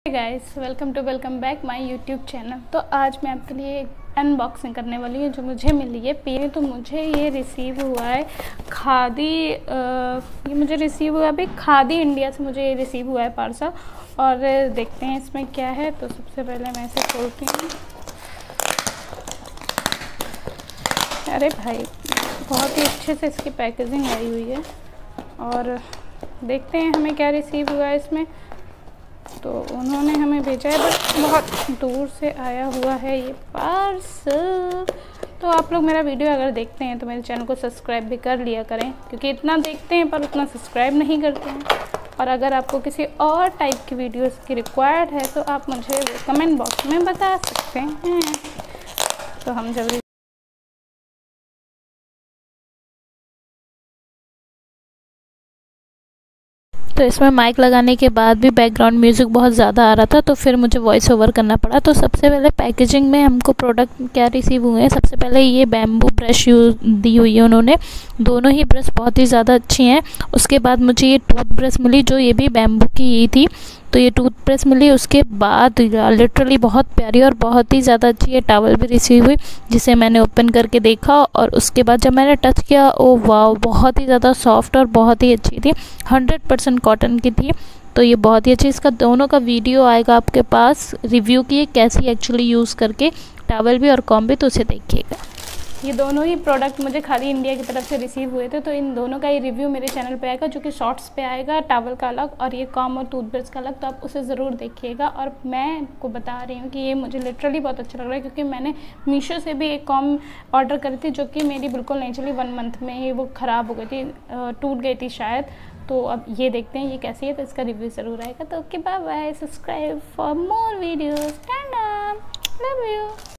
Guys welcome back my YouTube channel. तो आज मैं आपके लिए एक अनबॉक्सिंग करने वाली हूँ जो मुझे मिली है पीने। तो मुझे ये रिसीव हुआ है खादी, ये मुझे रिसीव हुआ अभी खादी इंडिया से मुझे ये रिसीव हुआ है पार्सल। और देखते हैं इसमें क्या है। तो सबसे पहले मैं इसे खोलती हूँ। अरे भाई बहुत ही अच्छे से इसकी पैकेजिंग आई हुई है और देखते हैं हमें क्या रिसीव हुआ है इसमें। तो उन्होंने हमें भेजा है बट बहुत दूर से आया हुआ है ये पार्सल। तो आप लोग मेरा वीडियो अगर देखते हैं तो मेरे चैनल को सब्सक्राइब भी कर लिया करें, क्योंकि इतना देखते हैं पर उतना सब्सक्राइब नहीं करते हैं। और अगर आपको किसी और टाइप की वीडियोस की रिक्वायर्ड है तो आप मुझे कमेंट बॉक्स में बता सकते हैं। तो हम जल्दी तो इसमें माइक लगाने के बाद भी बैकग्राउंड म्यूज़िक बहुत ज़्यादा आ रहा था, तो फिर मुझे वॉइस ओवर करना पड़ा। तो सबसे पहले पैकेजिंग में हमको प्रोडक्ट क्या रिसीव हुए हैं। सबसे पहले ये बैम्बू ब्रश दी हुई है उन्होंने, दोनों ही ब्रश बहुत ही ज़्यादा अच्छी हैं। उसके बाद मुझे ये टूथ ब्रश मिली जो ये भी बैम्बू की ही थी, तो ये टूथ ब्रश मिली। उसके बाद लिटरली बहुत प्यारी और बहुत ही ज़्यादा अच्छी ये टॉवल भी रिसीव हुई, जिसे मैंने ओपन करके देखा। और उसके बाद जब मैंने टच किया, ओ वाह, बहुत ही ज़्यादा सॉफ्ट और बहुत ही अच्छी थी। 100% कॉटन की थी, तो ये बहुत ही अच्छी। इसका दोनों का वीडियो आएगा आपके पास रिव्यू की, कैसी एक्चुअली यूज़ करके टॉवल भी और कॉम भी, तो उसे देखिएगा। ये दोनों ही प्रोडक्ट मुझे खादी इंडिया की तरफ से रिसीव हुए थे, तो इन दोनों का ही रिव्यू मेरे चैनल पे आएगा, जो कि शॉर्ट्स पे आएगा। टॉवल का अलग और ये कॉम और टूथब्रश का अलग, तो आप उसे ज़रूर देखिएगा। और मैं आपको बता रही हूँ कि ये मुझे लिटरली बहुत अच्छा लग रहा है, क्योंकि मैंने मीशो से भी एक कॉम ऑर्डर करी थी जो कि मेरी बिल्कुल नहीं चली। 1 मंथ में ही वो ख़राब हो गई थी, टूट गई थी शायद। तो अब ये देखते हैं ये कैसी है, तो इसका रिव्यू ज़रूर आएगा। तो okay, bye bye, subscribe for more videos and love you.